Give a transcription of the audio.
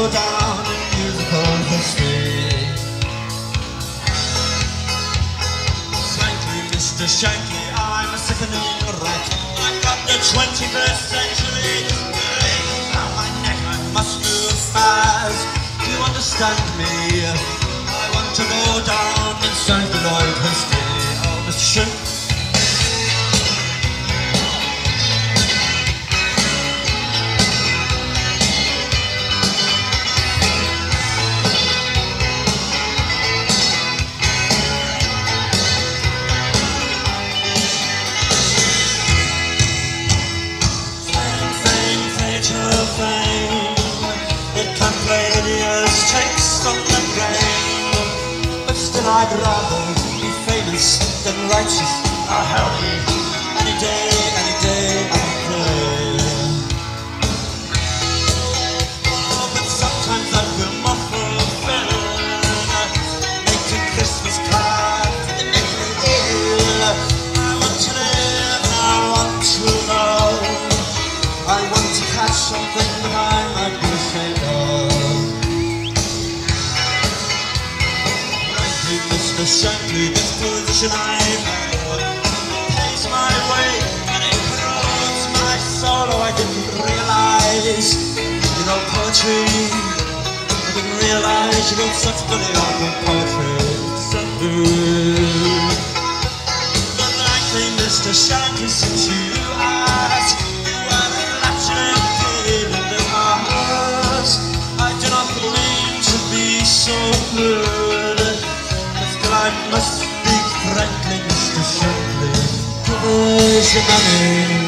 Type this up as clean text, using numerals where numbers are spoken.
go down in musical history. Frankly, Mr. Shankly, I'm a sickening rat. I've got the 21st century around my neck. I must move fast. Do you understand me? I want to go down in celluloid history. Oh, Mr. Shankly. I'd rather be famous than righteous or holy. Any day I pray. Oh, but sometimes I feel more fulfilled making Christmas cards and making it ill. I want to live, I want to love. I want to catch something that I might be ashamed of. Mr. Shankly, this position I've held pays my way and it corrodes my sorrow. I didn't realize you know poetry. I didn't realize you wrote such bloody awful poetry. But likely, Mr. Shankly, since you ask, you are naturally feeling in my heart. I do not mean to be so rude. I must speak frankly, Mr. Shankly. Give us your money.